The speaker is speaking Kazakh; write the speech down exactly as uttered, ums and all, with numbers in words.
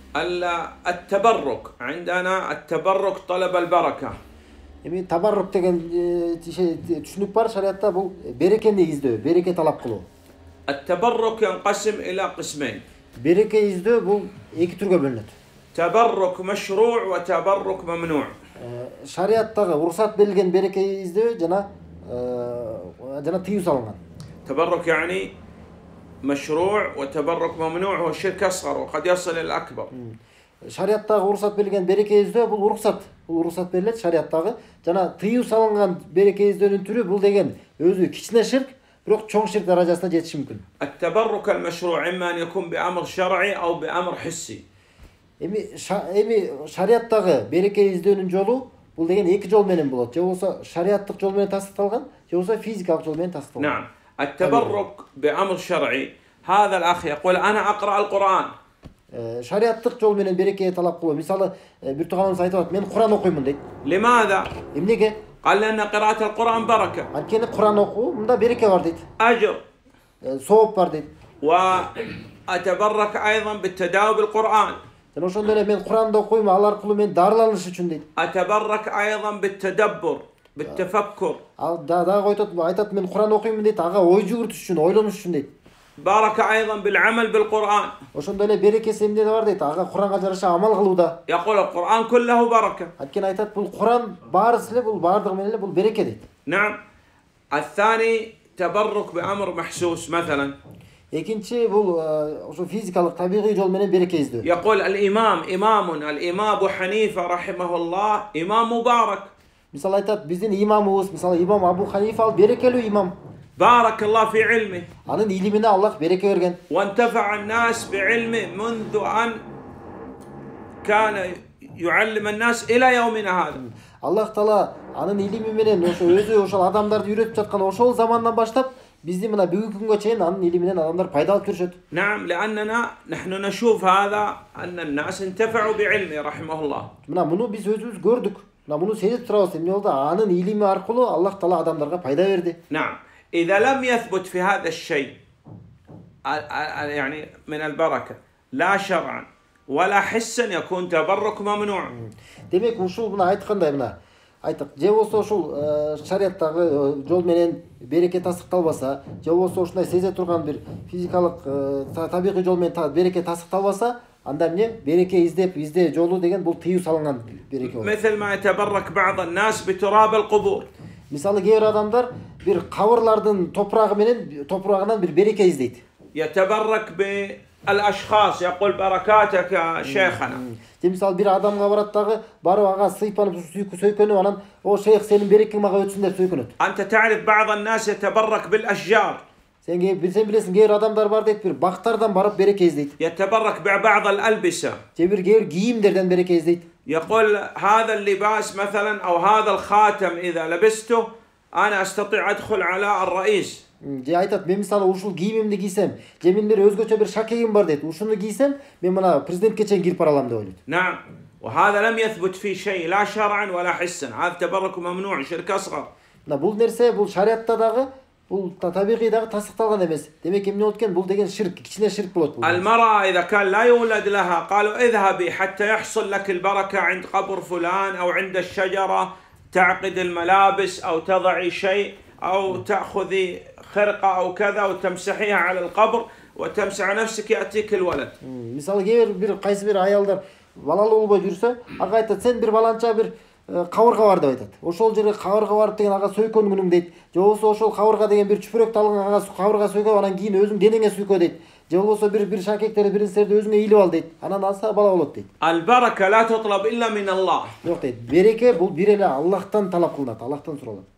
التبرك عندنا التبرك طلب البركة. Эми табаррук деген түшүнүк бар шариатта, бул берекени издөө, береке талап кылуу. التبرك ينقسم إلى قسمين. Береке издөө бул эки түргө бөлүнөт. تبرك مشروع وتبرك ممنوع. Шариаттагы уруксат берилген береке издөө жана жана тыюу салынган. تبرك يعني مشروع وتبرك ممنوع هو الشرك أصغر وقد يصل إلى الأكبر. Шариаттагы уруксат берилген береке издөө бул уруксат. Бул уруксат берилет шариаттагы. Жана тыюу салынган береке издөөнүн түрү бул деген өзү кичине ширк, бирок чоң ширк даражасына жетиши мүмкүн. التبرك المشروع إما أن يكون بأمر شرعي أو بأمر حسي. Эми эми шариаттагы береке издөөнүн жолу бул деген эки жол менен болот. Же болсо шариаттык жол менен тастыкталган, же болсо физикалык жол менен тастыкталган. نعم. التبرك بأمر شرعي هذا الأخ يقول أنا أقرأ القرآن. Шариаттык жол менен береке талап кылуу. Мисалы, бир тууганыбыз айтып атат, мен Куран окуймун дейт. لماذا؟ Эмнеге? قال لأن قراءة القرآن بركة. Анткени Куран окуу мында береке бар дейт. أجر. Сооп бар дейт. وأتبرك أيضا بالتداوي بالقرآن. Жана ошондой эле мен Куранды окуйм, ал аркылуу мен дарыланыш үчүн дейт. أتبرك أيضا بالتدبر بالتفكر. Ал дагы айтат, айтат мен Куран окуймун дейт, ага ой жүгүртүш үчүн, ойлонуш үчүн дейт. بارك أيضا بالعمل بالقرآن. Ошондой эле берекеси эмнеде бар дейт, ага Куранга жараша амал кылууда. يقول القرآن كله بركة. Анткени айтат, бул Куран баарысы эле, бул баардыгы менен эле бул береке дейт. نعم. الثاني تبرك بأمر محسوس مثلا. Экинчи бул ошо физикалык табигый жол менен береке издөө. يقول الإمام إمام الإمام أبو حنيفة رحمه الله إمام مبارك. Мисалы айтат, биздин имамыбыз, мисалы имам Абу Ханифа ал берекелүү имам. بارك الله في علمه. Анын илимине Аллах береке берген. وانتفع الناس بعلمه منذ أن كان يعلم الناس إلى يومنا هذا. Аллах Таала анын илими менен ошо өзү ошол адамдарды үйрөтүп жаткан ошол замандан баштап биздин мына бүгүнкү күнгө чейин анын илиминен адамдар пайда алып жүрүшөт. نعم لأننا نحن نشوف هذا أن الناس انتفعوا بعلمه رحمه الله. Мына муну биз өзүбүз көрдүк. Мына муну сезип турабыз. Эмне болду? Анын илими аркылуу Аллах Таала адамдарга пайда берди. نعم. إذا لم يثبت في هذا الشيء يعني من البركة لا شرعا ولا حسا يكون تبرك ممنوع. Демек ушул мына айткандай мына айтык, же болсо ушул шариаттагы жол менен береке тастыкталбаса, же болсо ушундай сезе турган бир физикалык табигый жол менен береке тастыкталбаса, анда эмне? Береке издеп, издөө жолу деген бул тыюу салынган береке болот. مثل ما يتبرك بعض الناس بتراب القبور. Мисалы кээ бир адамдар бир кабырлардын топурагы менен топурагынан бир береке издейт. يتبرك بالأشخاص يقول بركاتك يا شيخنا. Же мисалы бир адамга барат дагы, барып ага сыйпанып сөйкөнүп, анан о шейх сенин берекең мага өтсүн деп сөйкөнөт. أنت تعرف بعض الناس يتبرك بالأشجار. Сен билсең билесиң, кээ бир адамдар бар дейт, бир бактардан барып береке издейт. يتبرك ببعض الألبسة. Же бир кээ бир кийимдерден береке издейт. يقول هذا اللباس مثلا أو هذا الخاتم إذا لبسته أنا أستطيع أدخل على الرئيس. Же айтат, мен мисалы ушул кийимимди кийсем, же мен бир өзгөчө бир шакегим бар дейт. Ушуну кийсем, мен мына президентке чейин кирип бара алам деп ойлойт. نعم. وهذا لم يثبت في شيء لا شرعا ولا حسا. هذا تبرك ممنوع شرك أصغر. Мына бул нерсе бул шариатта дагы, бул табигый дагы тастыкталган эмес. Демек эмне болот экен? Бул деген ширк, кичине ширк болот бул. المرأة إذا كان لا يولد لها قالوا اذهبي حتى يحصل لك البركة عند قبر فلان أو عند الشجرة تعقد الملابس أو تضعي شيء أو تأخذي خرقة أو كذا وتمسحيها على القبر وتمسح نفسك يأتيك الولد. Мисалы кээ бир кайсы бир аялдар балалуу болбой жүрсө, ага айтат, сен бир баланча бир кабырга бар деп айтат. Ошол жерге кабырга барып деген ага сөйкөнгүнүң дейт. Же болбосо ошол кабырга деген бир чүпүрөктү алган, ага кабырга сөйкөп, анан кийин өзүң денеңе сөйкө дейт. Же болбосо бир бир шакектерди, бир нерселерди өзүңө ийилип ал дейт. Анан алса бала болот дейт. البركة لا تطلب إلا من الله. Жок дейт. Береке бул бир эле Аллахтан талап кылынат, Аллахтан суралат.